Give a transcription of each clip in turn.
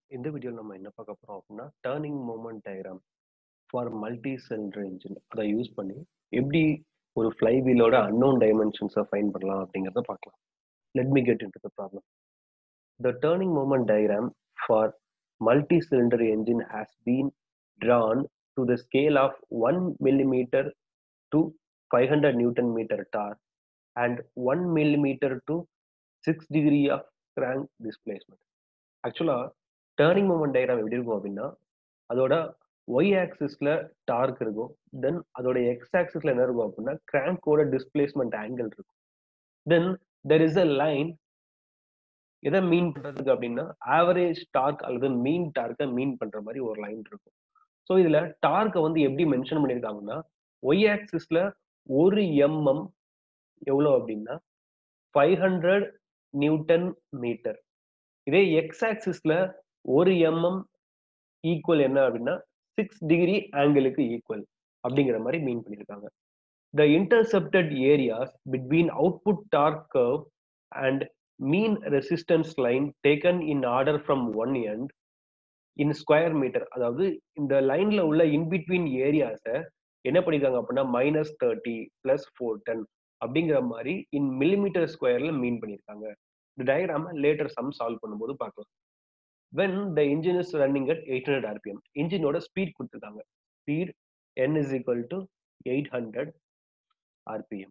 இந்த வீடியோல நம்ம என்ன பார்க்க போறோம் அப்படின்னா turning moment diagram for multi cylinder engine அதை யூஸ் பண்ணி எப்படி ஒரு ஃப்ளை வீலோட அன்னோன் டைமென்ஷன்ஸை ஃபைன் பண்ணலாம் அப்படிங்கிறத பார்க்கலாம். Let me get into the problem. The turning moment diagram for multi cylinder engine has been drawn to the scale of 1 millimeter to 500 newton meter torque and 1 millimeter to 6 degree of crank displacement. ஆக்சுவலா turning moment diagram எப்படி இருக்கும் அப்படின்னா அதோட Y ஆக்சிஸ்ல dark இருக்கும். தென் அதோட X ஆக்சிஸ்ல என்ன இருக்கும் அப்படின்னா கிராங்கோட டிஸ்பிளேஸ்மெண்ட் ஆங்கிள் இருக்கும். Then there is a line எதை மீன் பண்றதுக்கு அப்படின்னா ஆவரேஜ் டார்க் அல்லது மீன் டார்க்கை மீன் பண்ற மாதிரி ஒரு லைன் இருக்கும். ஸோ இதுல டார்க்கை வந்து எப்படி மென்ஷன் பண்ணியிருக்காங்கன்னா ஒய் ஆக்சிஸ்ல ஒரு எம்எம் எவ்வளோ அப்படின்னா 500 நியூட்டன் மீட்டர். இதே எக்ஸ் ஆக்சிஸ்ல ஒரு எம்எம் ஈக்குவல் என்ன அப்படின்னா 6 டிகிரி ஆங்கிளுக்கு ஈக்குவல் அப்படிங்கிற மாதிரி மீன் பண்ணியிருக்காங்க. The intercepted areas between output torque curve and mean resistance line taken in order from one end in square meter. அதாவது இந்த லைன்ல உள்ள இன்பிட்வீன் ஏரியாஸை என்ன பண்ணிருக்காங்க அப்படின்னா -30 +410 அப்படிங்கிற மாதிரி இன் மில்லிமீட்டர் ஸ்கொயர்ல மீன் பண்ணியிருக்காங்க. இந்த டயக்ராம லேட்டர் சம் சால்வ் பண்ணும்போது பார்க்கலாம். when the engine is running at 800 rpm இன்ஜினோட ஸ்பீட் கொடுத்துருக்காங்க. Speed n is equal to 800 rpm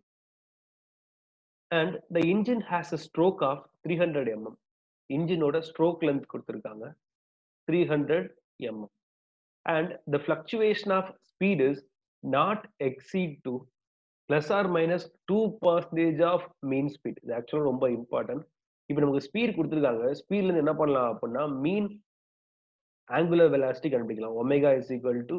and the engine has a stroke of 300 mm. இன்ஜினோட ஸ்ட்ரோக் லென்த் கொடுத்துருக்காங்க 300 mm and the fluctuation of speed is not exceed to plus or minus 2% of mean speed. இது ஆக்சுவலாக ரொம்ப important. இப்போ நமக்கு speed கொடுத்துருக்காங்க. ஸ்பீட்ல இருந்து என்ன பண்ணலாம் அப்படின்னா மீன் angular velocity கண்டுபிடிக்கலாம். Omega is equal to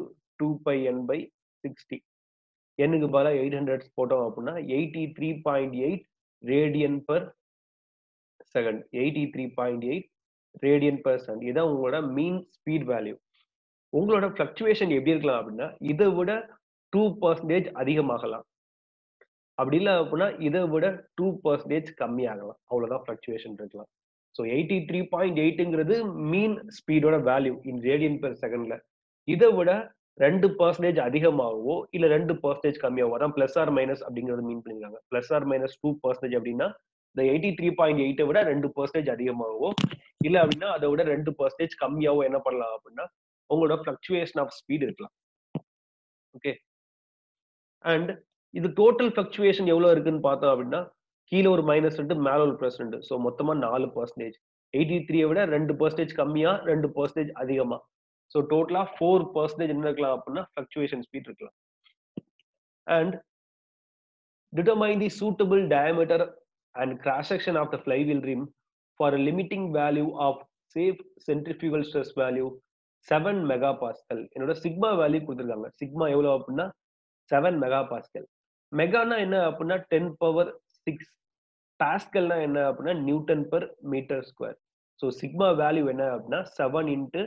2πn/60. எண்ணுக்கு பதிலாக 800 போட்டோம் அப்படின்னா 83.8 radian per second. 83.8 radian per second. இதான் உங்களோட மீன் ஸ்பீட் வேல்யூ. உங்களோட ஃபிளக்சுவேஷன் எப்படி இருக்கலாம் அப்படின்னா இதை விட 2% அதிகமாகலாம். அப்படி இல்லை அப்படின்னா இதை விட 2% கம்மியாகலாம். அவ்வளவுதான் ஃபிளக்சுவேஷன் இருக்கலாம். ஸோ 83.8ங்கிறது மீன் ஸ்பீடோட வேல்யூ இன் ரேடியன் பெர் செகண்ட்ல. இதை விட 2% அதிகமாகவோ இல்ல 2% கம்மியாகவோ அதான் பிளஸ் ஆர் மைனஸ் அப்படிங்கறது மீன் பண்ணிருக்காங்க. பிளஸ் ஆர் மைனஸ் 2% அப்படின்னா இந்த 83.8 விட 2% அதிகமாகவோ இல்ல அப்படின்னா அதை விட 2% கம்மியாவோ என்ன பண்ணலாம் அப்படின்னா உங்களோட ஃபிளக்சுவேஷன் ஆஃப் ஸ்பீட் இருக்கலாம். ஓகே. அண்ட் இது டோட்டல் ஃபிளக்சுவேஷன் எவ்வளவு இருக்குன்னு பார்த்தோம் அப்படின்னா கீழே ஒரு -2 மேல ஒரு +2. ஸோ மொத்தமா 4%. 83 விட 2% கம்மியா 2% அதிகமா. ஸோ டோட்டலா 4% என்ன இருக்கலாம் அப்படின்னா ஃபிளக்சுவேஷன் ஸ்பீட் இருக்கலாம். And determine the suitable diameter and cross section of the flywheel rim for a limiting value of safe centrifugal stress value 7 megapascal. என்னோட சிக்மா வேல்யூ கொடுத்துருக்காங்க. சிக்மா எவ்வளவு அப்படின்னா 7 megapascal. மெகானா என்ன அப்படின்னா 10⁶. பாஸ்கல்னா என்ன அப்படின்னா newton per metre square. So sigma value என்ன அப்படின்னா 7 ×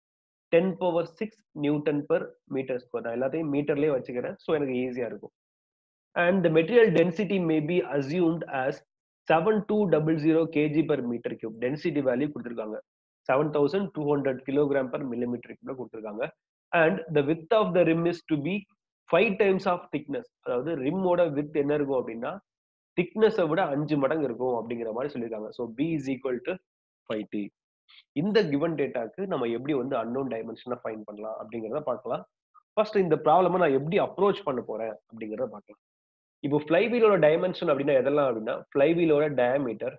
10⁶ நியூட்டன் பெர் மீட்டர் ஸ்கொயர். நான் எல்லாத்தையும் மீட்டர்லயே வச்சுக்கிறேன். ஸோ எனக்கு ஈஸியா இருக்கும். And the material density may be assumed as 7200 kg per meter cube. Density value கொடுத்திருக்காங்க 7200 kg per millimeter cube கொடுத்திருக்காங்க. And the width of the rim is to be 5 times of thickness. அதாவது ரிம்மோட width என்ன இருக்கும் அப்படின்னா thickness விட 5 மடங்கு இருக்கும் அப்படிங்கிற மாதிரி சொல்லியிருக்காங்க. So b is equal to 5t. இந்த கிவன் டேட்டாக்கு நம்ம எப்படி வந்து அன்னோன் டைமென்ஷனை ஃபைன் பண்ணலாம் அப்படிங்கிறத பார்க்கலாம். ஃபர்ஸ்ட் இந்த ப்ராப்ளமை நான் எப்படி அப்ரோச் பண்ண போறேன் அப்படிங்கிறத பார்க்கலாம். இப்போ ஃப்ளைவீலோட டைமென்ஷன் அப்படின்னா எதெல்லாம் அப்படின்னா ஃப்ளைவீலோட டயாமீட்டர்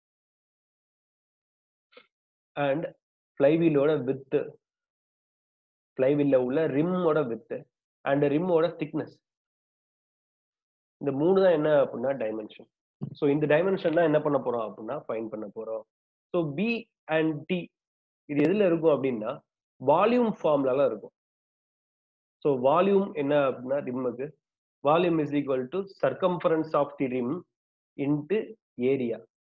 அண்ட் ஃப்ளைவீலோட வித், ஃப்ளைவீல்ல உள்ள ரிம்மோட வித் அண்ட் ரிம்மோட திக்னஸ். இந்த 3 தான் என்ன அப்படின்னா டைமென்ஷன். ஸோ இந்த டைமென்ஷன் தான் என்ன பண்ண போறோம் அப்படின்னா ஃபைன் பண்ண போறோம். ஸோ பி அண்ட் டி இது எதுல இருக்கும் அப்படின்னா வால்யூம் ஃபார்ம்ல இருக்கும். ஸோ வால்யூம் என்ன அப்படின்னா ரிம்முக்கு volume is equal to circumference of the rim into area.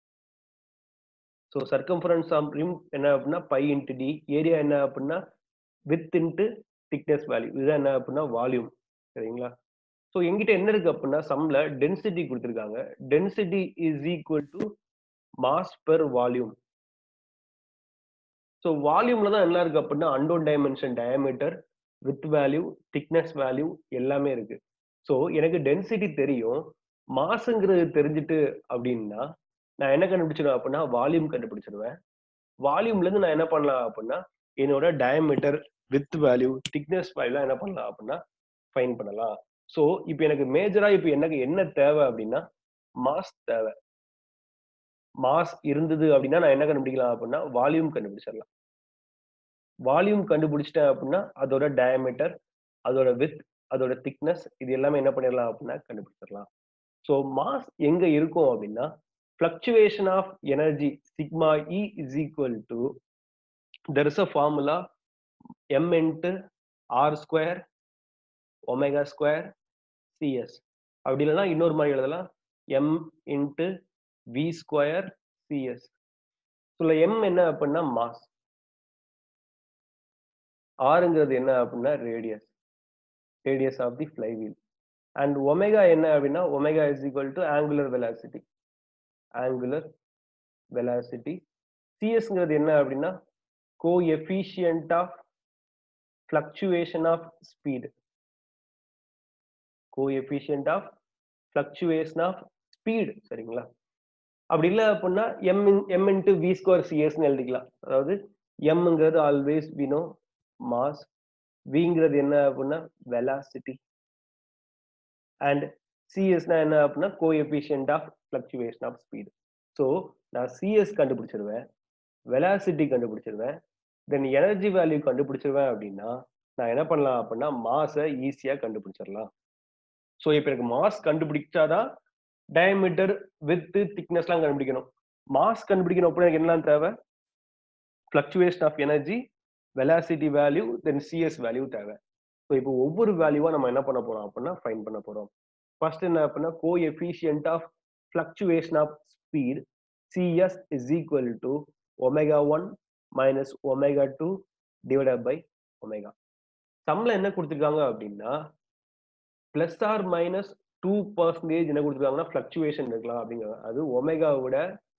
So circumference of rim என்ன அப்படின்னா pi into d, area என்ன அப்படின்னா width into thickness value. இதுதான் என்ன அப்படின்னா வால்யூம். சரிங்களா? ஸோ எங்கிட்ட என்ன இருக்கு அப்படின்னா சம்ல டென்சிட்டி கொடுத்துருக்காங்க. Density is equal to mass per volume. So வால்யூம்ல தான் என்ன இருக்கு அப்படின்னா unknown dimension diameter, width value, thickness value எல்லாமே இருக்கு. ஸோ எனக்கு டென்சிட்டி தெரியும். மாஸ்ங்கிறது தெரிஞ்சுட்டு அப்படின்னா, நான் என்ன கண்டுபிடிச்சிருவேன் அப்படின்னா, வால்யூம் கண்டுபிடிச்சிருவேன். வால்யூம்ல இருந்து நான் என்ன பண்ணலாம் அப்படின்னா, என்னோட டயாமீட்டர், வித் வேல்யூ, திக்னஸ் வேல்யூலாம் என்ன பண்ணலாம் அப்படின்னா, ஃபைண்ட் பண்ணலாம். ஸோ இப்ப எனக்கு மேஜரா இப்ப எனக்கு என்ன தேவை அப்படின்னா, மாஸ் தேவை. மாஸ் இருந்தது அப்படின்னா, நான் என்ன கண்டுபிடிக்கலாம் அப்படின்னா, வால்யூம் கண்டுபிடிச்சிடலாம். வால்யூம் கண்டுபிடிச்சிட்டேன் அப்படின்னா, அதோட டயாமீட்டர், அதோட விட்த், அதோட திக்னஸ் இது எல்லாமே என்ன பண்ணிடலாம் அப்படின்னா கண்டுபிடிச்சிடலாம். ஸோ மாஸ் எங்க இருக்கும் அப்படின்னா, fluctuation of energy sigma E is equal to there is a formula m into r square omega square cs. அப்படி இல்லைன்னா இன்னொரு மாதிரி எழுதலாம் m into v square cs. இதுல m என்ன அப்படின்னா மாஸ், rங்கிறது என்ன அப்படின்னா radius, radius of the flywheel. And omega என்ன அப்படின்னா omega is equal to angular velocity, angular velocity. cs-ங்கிறது என்ன அப்படின்னா coefficient of fluctuation of speed, coefficient of fluctuation of speed. சரிங்களா? அப்படி இல்லை அப்படின்னா m into v square cs ன்னு எழுதிக்கலாம். அதாவது mங்கிறது ஆல்வேஸ் we know mass, vங்கிறது என்ன அப்படின்னா velocity, and cs னா என்ன அப்படின்னா coefficient of fluctuation of speed. So நான் cs கண்டுபிடிச்சிருவேன், வெலாசிட்டி கண்டுபிடிச்சிருவேன், தென் எனர்ஜி வேல்யூ கண்டுபிடிச்சிருவேன் அப்படின்னா நான் என்ன பண்ணலாம் அப்படின்னா மாஸை ஈஸியா கண்டுபிடிச்சிடலாம். ஸோ இப்போ எனக்கு மாஸ் கண்டுபிடிச்சாதான் டயமீட்டர், வித், திக்னஸ்லாம் கண்டுபிடிக்கணும். மாஸ் கண்டுபிடிக்கணும் அப்படின்னா எனக்கு என்னலாம் தேவை? Fluctuation of energy, velocity value, then CS value தேவை. ஸோ இப்போ ஒவ்வொரு வேல்யூவா நம்ம என்ன பண்ண போறோம் அப்படின்னா ஃபைண்ட் பண்ண போறோம். ஃபர்ஸ்ட் என்ன அப்படின்னா coefficient of fluctuation of speed cs is equal to omega 1 minus omega 2 divided by omega. சம்ல என்ன கொடுத்திருக்காங்க அப்படின்னா பிளஸ் ஆர் மைனஸ் 2% என்ன கொடுத்துருக்காங்கன்னா ஃபிளக்சுவேஷன் இருக்கலாம் அப்படிங்கிறாங்க. அது ஒமேகாவோட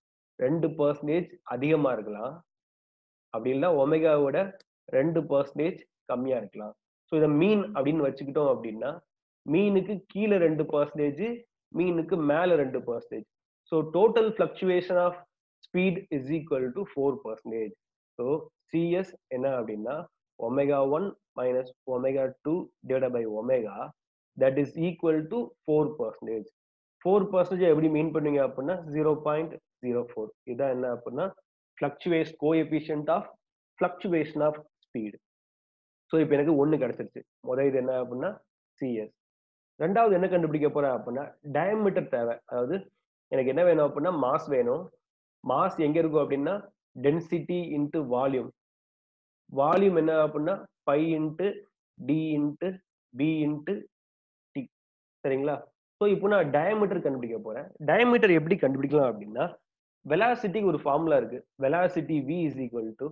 2% அதிகமா இருக்கலாம், அப்படி இல்லை ஒமேகாவோட 2% கம்மியா இருக்கலாம். ஸோ இதை மீன் அப்படின்னு வச்சுக்கிட்டோம் அப்படின்னா மீனுக்கு கீழே 2%, மீனுக்கு மேல 2%. So total fluctuation of speed is equal to 4%. So CS என்ன அப்படின்னா omega 1 minus omega 2 divide by omega, that is equal to 4%. 4% எப்படி மீன் பண்ணுவீங்க அப்படின்னா 0.04. இதான் என்ன அப்படின்னா fluctuation coefficient of fluctuation of speed. So இப்போ எனக்கு 1 கிடைச்சிருச்சு. முதல் இது என்ன அப்படின்னா சிஎஸ். ரெண்டாவது என்ன கண்டுபிடிக்க போறேன் அப்படின்னா டயமீட்டர் தேவை. அதாவது எனக்கு என்ன வேணும் அப்படின்னா மாஸ் வேணும். மாஸ் எங்க இருக்கும் அப்படின்னா டென்சிட்டி இன்ட்டு வால்யூம். வால்யூம் என்ன அப்படின்னா pi into D into B into D. சரிங்களா? ஸோ இப்போ நான் டயமீட்டர் கண்டுபிடிக்க போறேன். டயமீட்டர் எப்படி கண்டுபிடிக்கலாம் அப்படின்னா வெலாசிட்டிக்கு ஒரு ஃபார்முலா இருக்கு. Velocity v is equal to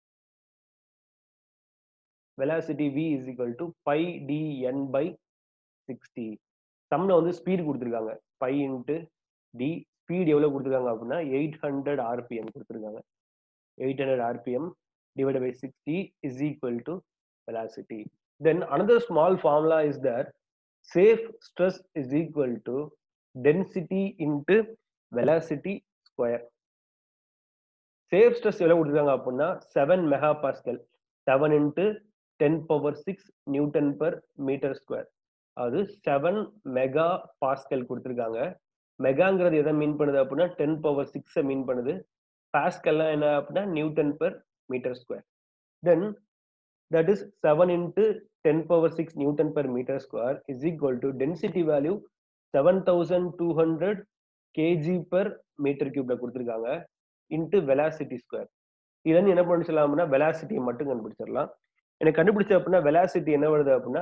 velocity v is equal to pi dn by 60. சம்ல வந்து ஸ்பீட் கொடுத்துருக்காங்க பை இன்ட்டு டி, ஸ்பீட் எவ்வளவு கொடுத்துருக்காங்க அப்படின்னா 800 rpm கொடுத்துருக்காங்க. 800 rpm divided by 60 is equal to velocity. Then another small formula is that safe stress is equal to density into velocity square. safe stress எவ்வளவு கொடுத்துருக்காங்க அப்படின்னா 7 megapascal, 7 into 10 power 6 Newton per meter square. அது 7 mega pascal கொடுத்துருக்காங்க. மெகாங்கிறது எதை மீன் பண்ணுது அப்படின்னா 10 power 6 மீன் பண்ணுது. பாஸ்கல்லாம் என்ன அப்படின்னா newton per metre square. Then that is 7 into 10 power 6 Newton per meter square is equal to density value 7200 kg per meter cube கொடுத்துருக்காங்க into velocity square. இதுல என்ன பண்ணிடலாம்னா வெலாசிட்டியை மட்டும் கண்டுபிடிச்சிடலாம். எனக்கு கண்டுபிடிச்ச அப்படின்னா வெலாசிட்டி என்ன வருது அப்படின்னா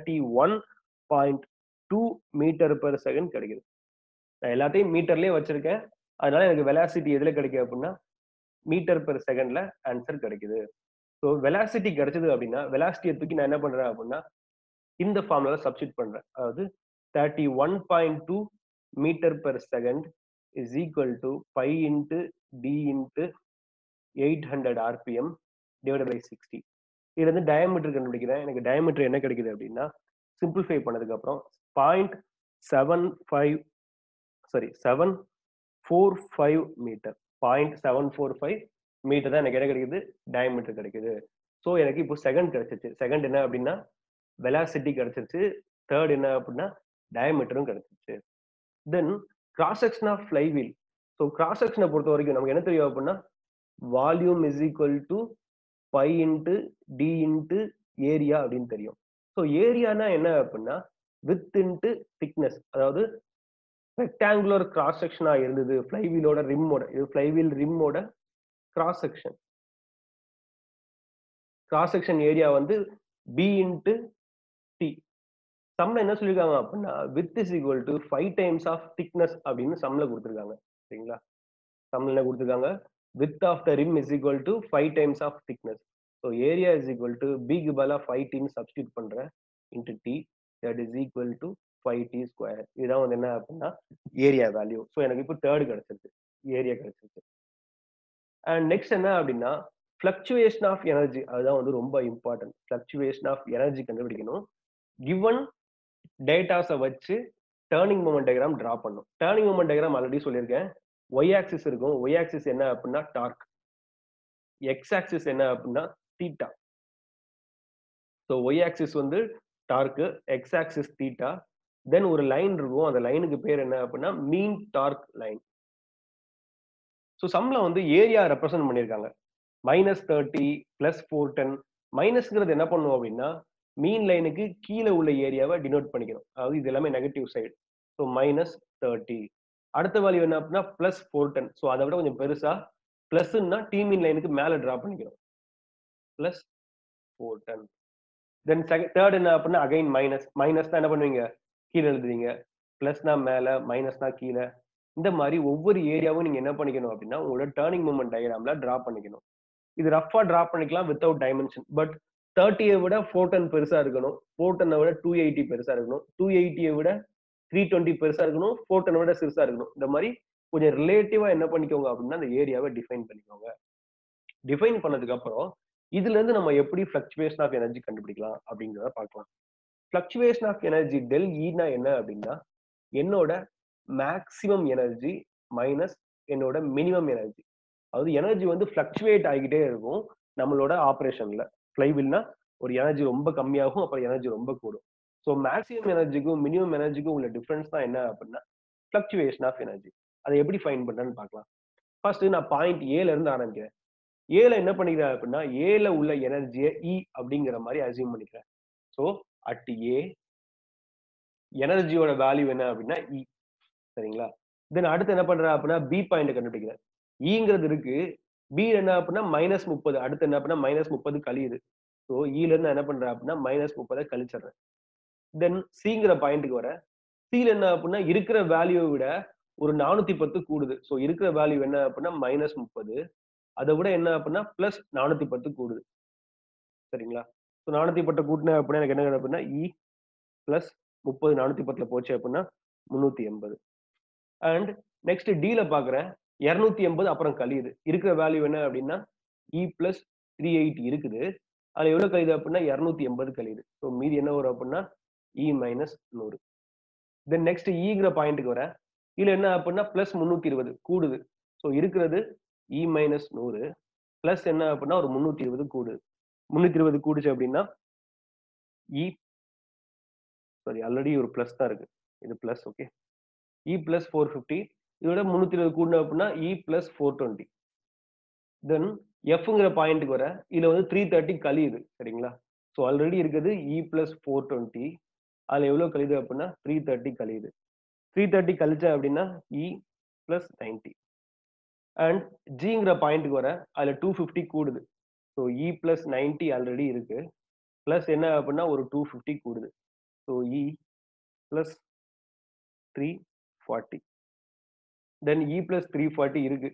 31.2 மீட்டர் பெர் செகண்ட் கிடைக்குது. நான் எல்லாத்தையும் மீட்டர்லயே வச்சிருக்கேன், அதனால எனக்கு வெலாசிட்டி எதுல கிடைக்குது அப்படின்னா மீட்டர் பெர் செகண்ட்ல ஆன்சர் கிடைக்குது. ஸோ வெலாசிட்டி கிடைச்சது அப்படின்னா வெலாசிட்டியை தூக்கி நான் என்ன பண்றேன் அப்படின்னா இந்த ஃபார்முலா சப்ஸ்டிட் பண்றேன். அதாவது 31.2 metre per second is equal to pi into D into 800 rpm divided by 60. இதுல இருந்து டயாமீட்டர் கண்டுபிடிக்கிறேன். எனக்கு டயாமீட்டர் என்ன கிடைக்குது அப்படின்னா, சிம்பிளிஃபை பண்ணதுக்கு அப்புறம் 0.75 745 மீட்டர். 0.745 மீட்டர் தான் எனக்கு என்ன கிடைக்குது, டயாமீட்டர் கிடைக்குது. ஸோ எனக்கு இப்போ செகண்ட் கிடைச்சிருச்சு. செகண்ட் என்ன அப்படின்னா வெலாசிட்டி கிடைச்சிருச்சு. தேர்ட் என்ன அப்படின்னா டயாமீட்டரும் கிடைச்சிருச்சு. Then cross section of flywheel. So cross செக்ஷனை பொறுத்த வரைக்கும் நமக்கு என்ன தெரியும் அப்படின்னா, volume is equal to pi into D into area அப்படின்னு தெரியும். ஸோ ஏரியானா என்ன அப்படின்னா வித் இன்ட்டு திக்னஸ். அதாவது ரெக்டாங்குலர் கிராஸ் செக்ஷனா இருந்தது ஃப்ளைவீலோட ரிம்மோட, இது ஃப்ளைவீல் ரிம்மோட cross section. Cross section area வந்து பி இன்ட்டு டி. சம்ல என்ன சொல்லியிருக்காங்க அப்படின்னா width is equal to 5 times of thickness அப்படின்னு சம்ல கொடுத்துருக்காங்க. சரிங்களா? சம்ல என்ன கொடுத்துருக்காங்க, width of the rim is equal to 5 times of thickness. So area is equal to b க்கு பதிலா 5t ன்னு சப்ஸ்டிட்யூட் பண்றேன் into t, that is equal to 5t square. இதுதான் வந்து என்ன அப்படின்னா ஏரியா வேல்யூ. ஸோ எனக்கு இப்போ தேர்ட் கிடைச்சிருக்கு, ஏரியா கிடைச்சிருக்கு. அண்ட் நெக்ஸ்ட் என்ன அப்படின்னா ஃபிளக்சுவேஷன் ஆஃப் எனர்ஜி. அதுதான் வந்து ரொம்ப இம்பார்ட்டன்ட். ஃபிளக்சுவேஷன் ஆஃப் எனர்ஜி கண்டுபிடிக்கணும். கிவன் டேட்டாஸை வச்சு டேர்னிங் மொமெண்ட் டயக்ராம் டிரா பண்ணும். டேர்னிங் மொமெண்ட் டயக்ராம் ஆல்ரெடி சொல்லியிருக்கேன். ஒய் ஆக்சிஸ் இருக்கும். ஒய் ஆக்சிஸ் என்ன அப்படின்னா டார்க். எக்ஸ் ஆக்சிஸ் என்ன அப்படின்னா தீட்டா. ஸோ ஒய் ஆக்சிஸ் வந்து torque, X axis theta. Then ஒரு லைன் இருக்கும். அந்த லைனுக்கு பேர் என்ன அப்படின்னா மீன் டார்க் லைன். ஸோ சம்ல வந்து ஏரியா ரெப்ரசென்ட் பண்ணியிருக்காங்க. -30 +410. மைனஸ்ங்கிறது என்ன பண்ணுவோம் அப்படின்னா மீன் லைனுக்கு கீழே உள்ள ஏரியாவை டினோட் பண்ணிக்கிறோம். அதாவது இது எல்லாமே நெகட்டிவ் சைடு. ஸோ -30. அடுத்த வேல்யூ என்ன அப்படின்னா +410. ஸோ அதை விட கொஞ்சம் பெருசா பிளஸ்ன்னா டி மீன் லைனுக்கு மேல டிரா பண்ணிக்கிறோம். +410. தென் தேர்ட் என்ன அப்படின்னா அகைன் மைனஸ். மைனஸ் தான் என்ன பண்ணுவீங்க, கீழே எழுதுவீங்க. பிளஸ்னா மேல, மைனஸ்னா கீழே. இந்த மாதிரி ஒவ்வொரு ஏரியாவும் நீங்க என்ன பண்ணிக்கணும் அப்படின்னா உங்களோட டேர்னிங் மூமெண்ட் டயக்ராம்ல டிரா பண்ணிக்கணும். இது ரஃபா டிரா பண்ணிக்கலாம் வித்தவுட் டைமென்ஷன். பட் 30 விட 410 பெருசா இருக்கணும். 410 விட 280 பெருசா இருக்கணும். 280 விட 320 பெருசா இருக்கணும். 410 விட சிறுசா இருக்கணும். இந்த மாதிரி கொஞ்சம் ரிலேட்டிவா என்ன பண்ணிக்கோங்க அப்படின்னா அந்த ஏரியாவை டிஃபைன் பண்ணிக்கோங்க. டிஃபைன் பண்ணதுக்கு அப்புறம் இதுல இருந்து நம்ம எப்படி ஃபிளக்சுவேஷன் ஆஃப் எனர்ஜி கண்டுபிடிக்கலாம் அப்படிங்கிறத பார்க்கலாம். ஃபிளக்சுவேஷன் ஆஃப் எனர்ஜி டெல் ஈனா என்ன அப்படின்னா என்னோட மேக்சிமம் எனர்ஜி மைனஸ் என்னோட மினிமம் எனர்ஜி. அதாவது எனர்ஜி வந்து ஃபிளக்சுவேட் ஆகிக்கிட்டே இருக்கும் நம்மளோட ஆப்ரேஷன்ல. ஃப்ளைவீல்னா ஒரு எனர்ஜி ரொம்ப கம்மியாகும், அப்புறம் எனர்ஜி ரொம்ப கூடும். ஸோ மேக்ஸிமம் எனர்ஜிக்கும் மினிமம் எனர்ஜிக்கும் உள்ள டிஃபரன்ஸ் தான் என்ன அப்படின்னா ஃபிளக்சுவேஷன் ஆஃப் எனர்ஜி. அதை எப்படி ஃபைன் பண்றேன்னு பார்க்கலாம். ஃபர்ஸ்ட் நான் பாயிண்ட் ஏல இருந்து ஆரம்பிக்கிறேன். ஏல என்ன பண்ணிக்கிறேன் அப்படின்னா ஏல உள்ள எனர்ஜியை இ அப்படிங்கிற மாதிரி அசியூம் பண்ணிக்கிறேன். ஸோ அட் ஏ எனர்ஜியோட வேல்யூ என்ன அப்படின்னா இ. சரிங்களா? தென் அடுத்து என்ன பண்றேன் அப்படின்னா பி பாயிண்ட் கண்டுபிடிக்கிறேன். ஈங்கிறது இருக்கு, பி என்ன அப்படின்னா -30. அடுத்து என்ன அப்படின்னா -30 கழியுது. ஸோ ஈல இருந்து என்ன பண்றேன் அப்படின்னா -30 கழிச்சிடுறேன். தென் சிங்கிற பாயிண்ட்டுக்கு வர, சில என்ன அப்படின்னா இருக்கிற வேல்யூவை விட ஒரு 410 கூடுது. ஸோ இருக்கிற வேல்யூ என்ன அப்படின்னா -30. அதை விட என்ன அப்படின்னா +410 கூடுது. சரிங்களா? ஸோ 410 கூட்டினேன் அப்படின்னா எனக்கு என்ன அப்படின்னா இ +30 410 போச்சு அப்படின்னா 380. அண்ட் நெக்ஸ்ட் டீல பாக்குறேன் 280 அப்புறம் கழியுது. இருக்கிற வேல்யூ என்ன அப்படின்னா இ +380 இருக்குது. அதுல எவ்வளவு கழியுது அப்படின்னா 280 கழியுது. ஸோ மீதி என்ன வரும் அப்படின்னா இ -100. தென் நெக்ஸ்ட் ஈங்கிற பாயிண்ட்டுக்கு வர, இதுல என்ன அப்படின்னா +320 கூடுது. ஸோ இருக்கிறது இ -100 பிளஸ் என்ன அப்படின்னா ஒரு 320 கூடுது. 320 கூடுச்சு அப்படின்னா இ ஆல்ரெடி ஒரு பிளஸ் தான் இருக்கு. இது பிளஸ். ஓகே, இ +450. இதோட 320 கூடணும் அப்படின்னா இ +420. தென் எஃப்ங்கிற பாயிண்ட்டுக்கு வர, இதுல வந்து 330 கழியுது. சரிங்களா? ஸோ ஆல்ரெடி இருக்குது இ +420. அதுல எவ்வளவு கழியுது அப்படின்னா 330 கழியுது. 330 கழிச்சேன் அப்படின்னா இ +90. அண்ட் ஜிங்கிற பாயிண்ட்டுக்கு வர, அதுல 250 கூடுது. ஸோ இ +90 ஆல்ரெடி இருக்கு. பிளஸ் என்ன அப்படின்னா ஒரு 250 கூடுது. ஸோ இ +340. தென் இ +340 இருக்கு.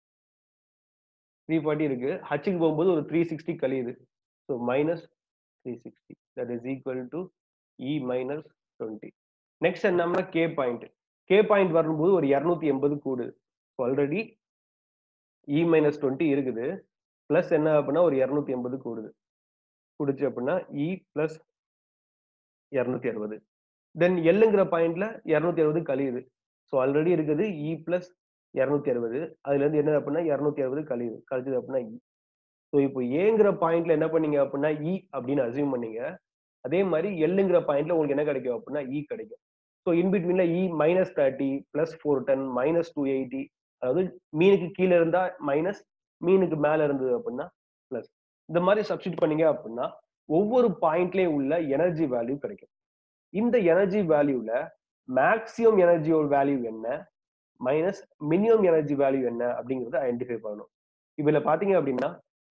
340 இருக்கு. ஹச்சுக்கு போகும்போது ஒரு 360 கழியுது. So -360. That is equal to E -20. Next என்னம்னா கே பாயிண்ட். கே பாயிண்ட் வரும்போது ஒரு 280 கூடுது. ஆல்ரெடி இ -20 இருக்குது. பிளஸ் என்ன அப்படின்னா ஒரு 280 கூடுது. கூடுச்சு அப்படின்னா E பிளஸ் 260. தென் எல்லுங்கிற பாயிண்ட்ல 260 கழியுது. ஸோ ஆல்ரெடி இருக்குது E பிளஸ் 260. அதுல இருந்து என்ன அப்படின்னா 260 கழியுது. கழிச்சது அப்படின்னா E. ஸோ இப்போ ஏங்கிற பாயிண்ட்ல என்ன பண்ணீங்க அப்படின்னா E அப்படின்னு அசியூம் பண்ணீங்க. அதே மாதிரி எல்லுங்கிற பாயிண்ட்ல உங்களுக்கு என்ன கிடைக்கும் அப்படின்னா E கிடைக்கும். ஸோ இன்பிட்வீன்ல E மைனஸ் 30 பிளஸ் 410 மைனஸ் 280. அதாவது மீனுக்கு கீழே இருந்தா மைனஸ், மீனுக்கு மேல இருந்தது அப்படின்னா பிளஸ். இந்த மாதிரி சப்ஸ்டிட் பண்ணீங்க அப்படின்னா ஒவ்வொரு பாயிண்ட்லயும் உள்ள எனர்ஜி வேல்யூ கிடைக்கும். இந்த எனர்ஜி வேல்யூல மேக்ஸிமம் எனர்ஜியோட வேல்யூ என்ன, மைனஸ் மினிமம் எனர்ஜி வேல்யூ என்ன அப்படிங்கறத ஐடென்டிஃபை பண்ணணும். இதுல பாத்தீங்க அப்படின்னா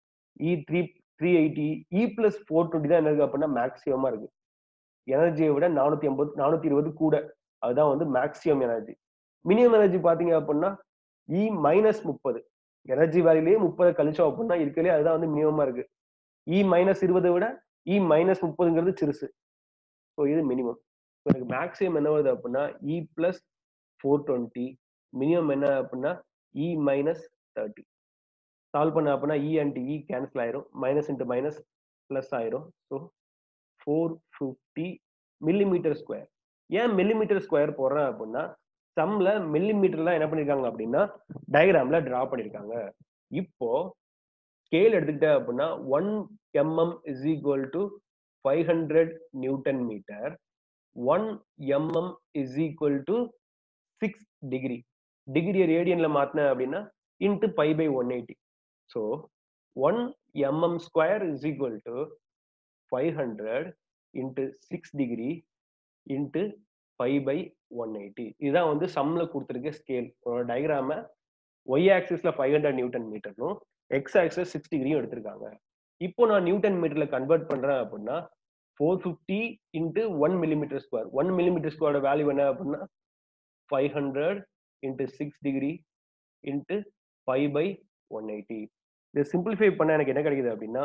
E380 E பிளஸ் 420 தான் என்ன இருக்கு அப்படின்னா மேக்ஸிமமா இருக்கு. எனர்ஜியை விட 420 கூட. அதுதான் வந்து மேக்ஸிமம் எனர்ஜி. மினிமம் எனர்ஜி பாத்தீங்க அப்படின்னா E மைனஸ் 30. எனர்ஜி வேல்யூலயே 30 கழிச்சோம் அப்படின்னா இருக்கலே அதுதான் வந்து மினிமமா இருக்கு. E மைனஸ் 20 விட E மைனஸ் 30ங்கிறது சிறுசு. ஸோ இது மினிமம். எனக்கு மேக்ஸிமம் என்ன வருது அப்படின்னா E பிளஸ் 420. மினிமம் என்ன அப்படின்னா E மைனஸ் 30. சால்வ் பண்ண அப்படின்னா E அண்ட் E கேன்சல் ஆயிரும். மைனஸ் இன்ட்டு மைனஸ் பிளஸ் ஆயிரும். So 450 millimetre square. ஏன் மில்லிமீட்டர் ஸ்கொயர் போடுறேன் அப்படின்னா சம்ல மில்லிமீட்டர்லாம் என்ன பண்ணிருக்காங்க அப்படின்னா டயக்ராம்ல டிரா பண்ணிருக்காங்க. இப்போ ஸ்கேல் எடுத்துக்கிட்ட அப்படின்னா 1 mm is equal to 500 newton metre. 1 mm is equal to 6 degree. டிகிரியை ரேடியன்ல மாத்தினேன் அப்படின்னா into pi pi 180. So 1 mm square is equal to 500 into 6 degree into pi pi 180. இதுதான் வந்து சம்ல கொடுத்துருக்க ஸ்கேல். டயக்ராம ஒய் ஆக்சிஸ்ல 500 நியூட்டன் மீட்டர்னும் எக்ஸ் ஆக்சிஸ் 6 டிகிரியும் எடுத்திருக்காங்க. இப்போ நான் நியூட்டன் மீட்டர்ல கன்வெர்ட் பண்றேன் அப்படின்னா 450 இன்ட்டு 1 மில்லிமீட்டர் ஸ்கொயர். 1 மில்லிமீட்டர் ஸ்கொயரோட வேல்யூ என்ன அப்படின்னா 500 into 6 degree into pi pi 180. இதை சிம்பிளிஃபை பண்ண எனக்கு என்ன கிடைக்குது அப்படின்னா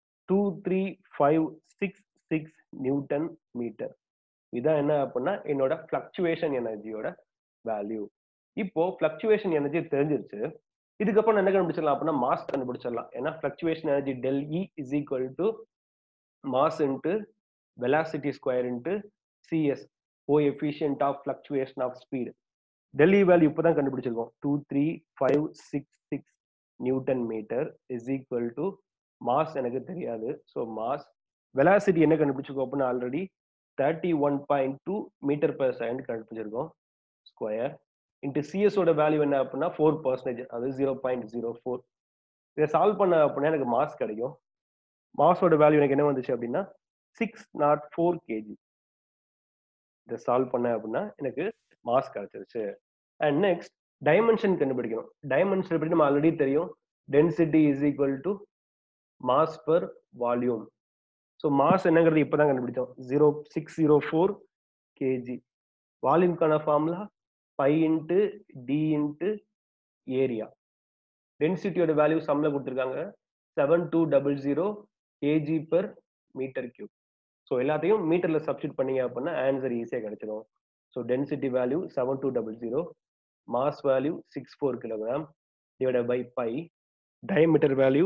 23566 நியூட்டன் மீட்டர். இதான் என்ன அப்படின்னா என்னோட ஃபிளக்சுவேஷன் எனர்ஜியோட வேல்யூ. இப்போ ஃபிளக்சுவேஷன் எனர்ஜி தெரிஞ்சிருச்சு. இதுக்கப்புறம் என்ன கண்டுபிடிச்சிடலாம் அப்படின்னா மாஸ் கண்டுபிடிச்சிடலாம். ஏன்னா fluctuation energy del E is equal to mass into velocity square into CS, coefficient of fluctuation of speed. Del E value இப்போதான் கண்டுபிடிச்சிருக்கோம். 23566 newton metre is equal to mass எனக்கு தெரியாது. So mass. வெலாசிட்டி என்ன கண்டுபிடிச்சிருக்கோம் அப்படின்னா already 31.2 metre per second கண்டுபிடிச்சிருக்கோம். Square into சிஎஸோட வேல்யூ என்ன அப்படின்னா 4%, அது 0.04. இதை சால்வ் பண்ண அப்படின்னா எனக்கு மாஸ் கிடைக்கும். மாஸோட வேல்யூ எனக்கு என்ன வந்துச்சு அப்படின்னா 604 kg. இதை சால்வ் பண்ண அப்படின்னா எனக்கு மாஸ் கிடைச்சிருச்சு. அண்ட் நெக்ஸ்ட் டைமென்ஷன் கண்டுபிடிக்கணும். டைமென்ஷன் எப்படி நம்ம ஆல்ரெடி தெரியும். Density is equal to mass per volume. So mass என்னங்கிறது இப்போதான் கண்டுபிடிச்சோம். 0604 kg. வால்யூம்கான formula pi into D into area. டென்சிட்டியோட வேல்யூ சம்ல கொடுத்துருக்காங்க 7200 kg per metre cube. So எல்லாத்தையும் மீட்டர்ல சப்ஸ்டிட் பண்ணீங்க அப்படின்னா ஆன்சர் ஈஸியாக கிடைச்சிடும். So density value 7200, mass value 64 kilogram divided by pi, diameter value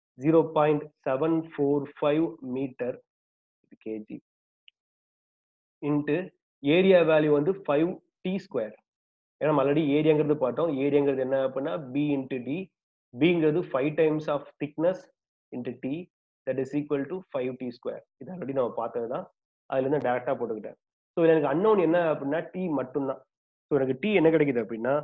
0.745 metre KG into area value வந்து 5t ஸ்கொயர். ஏன்னா நம்ம ஆல்ரெடி ஏரியாங்கிறது பார்த்தோம். ஏரியாங்கிறது என்ன அப்படின்னா பி இன்ட்டு டி. பிங்கிறது 5 times of thickness into D, that is equal to 5t square. இது already நம்ம பார்த்தது தான். அதுல இருந்து டேரக்டா போட்டுக்கிட்டேன். ஸோ எனக்கு அன்னோன் என்ன அப்படின்னா டி மட்டும்தான். ஸோ எனக்கு டி என்ன கிடைக்குது அப்படின்னா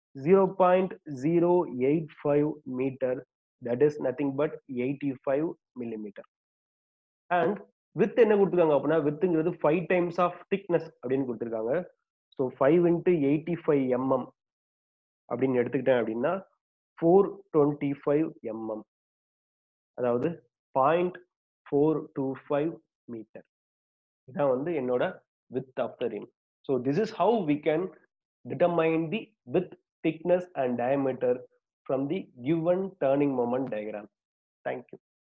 0.085 metre, that is nothing but 85 millimetre. And with என்ன கொடுத்துருக்காங்க அப்படின்னா வித்துங்கிறது 5 டைம்ஸ் ஆஃப் திக்னஸ் அப்படின்னு கொடுத்துருக்காங்க. ஸோ 5 இன்ட்டு 85 mm அப்படின்னு எடுத்துக்கிட்டேன் அப்படின்னா 425 mm, அதாவது 0.425 மீட்டர். இதான் வந்து என்னோட width of the ring. So this is how we can determine the width, thickness and diameter from the given turning moment diagram. Thank you.